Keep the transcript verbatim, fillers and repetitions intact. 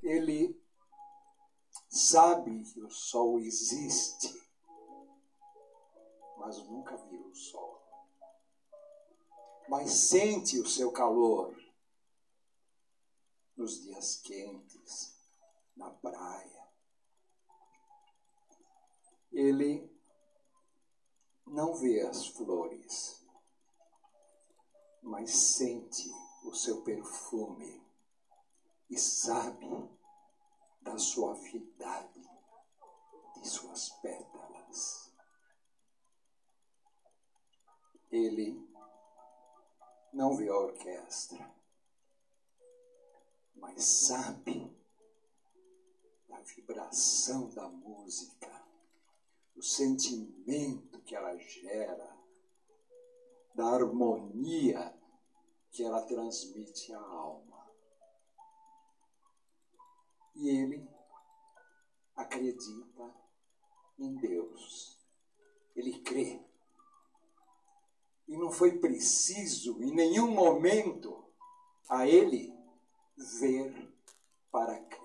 ele sabe que o sol existe, mas nunca viu o sol. Mas sente o seu calor nos dias quentes, na praia. Ele não vê as flores, mas sente o seu perfume e sabe da suavidade de suas pétalas. Ele não vê a orquestra, mas sabe da vibração da música, o sentimento que ela gera, da harmonia que ela transmite à alma. E ele acredita em Deus. Ele crê. E não foi preciso, em nenhum momento, a ele ver para